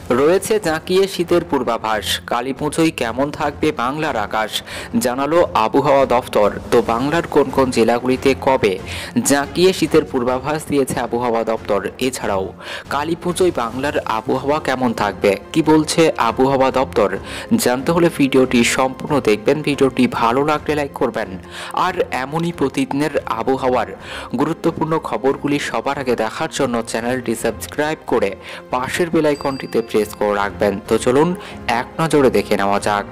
রয়েছে জাঁকিয়ে শীতের পূর্বাভাস। কালীপুজোয় কেমন থাকবে বাংলার আকাশ জানালো আবহাওয়া দফতর। তো বাংলার কোন কোন জেলাগুলিতে কবে জাঁকিয়ে শীতের পূর্বাভাস দিয়েছে আবহাওয়া দপ্তর। এছাড়াও কালীপুজোয় বাংলার আবহাওয়া কেমন থাকবে, কি বলছে আবহাওয়া দপ্তর, জানতে হলে ভিডিওটি সম্পূর্ণ দেখবেন। ভিডিওটি ভালো লাগলে লাইক করবেন। আর এমনই প্রতিদিনের আবহাওয়ার গুরুত্বপূর্ণ খবরগুলি সবার আগে দেখার জন্য চ্যানেলটি সাবস্ক্রাইব করে পাশের বেল আইকনটিতে প্রেস করে রাখবেন। তো চলুন এক নজরে দেখে নেওয়া যাক।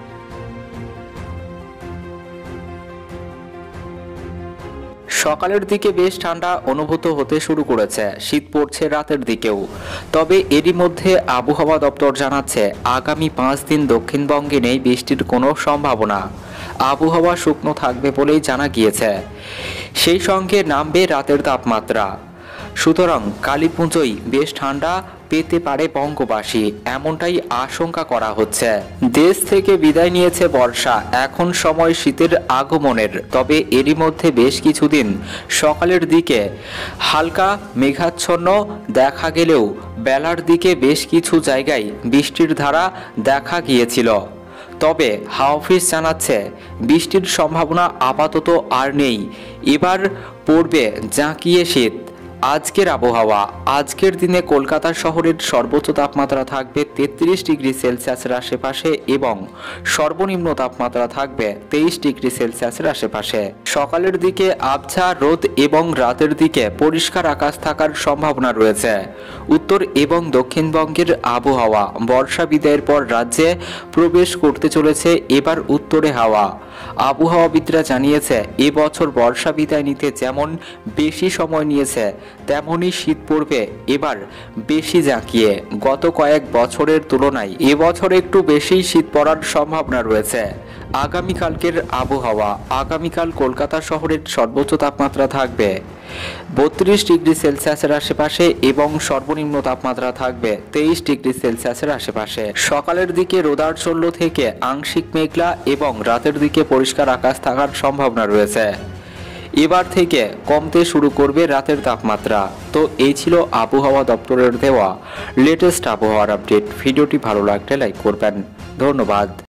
সকালের দিকে বেশ ঠান্ডা অনুভূত হতে শুরু করেছে, শীত পড়ছে রাতের দিকেও। তবে এরই মধ্যে আবহাওয়া দপ্তর জানাচ্ছে আগামী 5 দিন দক্ষিণবঙ্গে নেই বৃষ্টির কোনো সম্ভাবনা। আবহাওয়া শুকনো থাকবে বলেই জানা গিয়েছে। সেই সঙ্গে নামবে রাতের তাপমাত্রা। সুতরাং কালীপুজোয় বেশ ঠান্ডা পেতে পারে বঙ্গবাসী, এমনটাই আশঙ্কা করা হচ্ছে। দেশ থেকে বিদায় নিয়েছে বর্ষা, এখন সময় শীতের আগমনের। তবে এরই মধ্যে বেশ কিছুদিন সকালের দিকে হালকা মেঘাচ্ছন্ন দেখা গেলেও বেলার দিকে বেশ কিছু জায়গায় বৃষ্টির ধারা দেখা গিয়েছিল। তবে হাওয়া অফিস জানাচ্ছে বৃষ্টির সম্ভাবনা আপাতত আর নেই। এবার পড়বে জাঁকিয়ে শীত। আজকের আবহাওয়া, আজকের দিনে কলকাতা শহরের সর্বোচ্চ তাপমাত্রা থাকবে 33 ডিগ্রি সেলসিয়াসের আশেপাশে এবং সর্বনিম্ন তাপমাত্রা থাকবে 23 ডিগ্রি সেলসিয়াসের আশেপাশে। সকালের দিকে আবছা রোদ এবং রাতের দিকে পরিষ্কার আকাশ থাকার সম্ভাবনা রয়েছে। উত্তর এবং দক্ষিণবঙ্গের আবহাওয়া, বর্ষা বিদায়ের পর রাজ্যে প্রবেশ করতে চলেছে এবার উত্তরে হাওয়া। আবহাওয়াবিদরা জানিয়েছে এবছর বর্ষা বিদায় নিতে যেমন বেশি সময় নিয়েছে তেমনই শীত পড়বে এবার বেশি জাঁকিয়ে। গত কয়েক বছরের তুলনায় এবছর একটু বেশি শীত পড়ার সম্ভাবনা রয়েছে। আগামীকালকের আবহাওয়া, আগামীকাল কলকাতা শহরের সর্বোচ্চ তাপমাত্রা থাকবে 32 ডিগ্রি সেলসিয়াসের আশেপাশে এবং সর্বনিম্ন তাপমাত্রা থাকবে 23 ডিগ্রি সেলসিয়াসের আশেপাশে। সকালের দিকে রোদাচ্ছন্ন থেকে আংশিক মেঘলা এবং রাতের দিকে পরিষ্কার আকাশ থাকার সম্ভাবনা রয়েছে। এবার থেকে কমতে শুরু করবে রাতের তাপমাত্রা। তো এই ছিল আবহাওয়া দপ্তরের দেওয়া লেটেস্ট আবহাওয়ার আপডেট। ভিডিওটি ভালো লাগলে লাইক করবেন। ধন্যবাদ।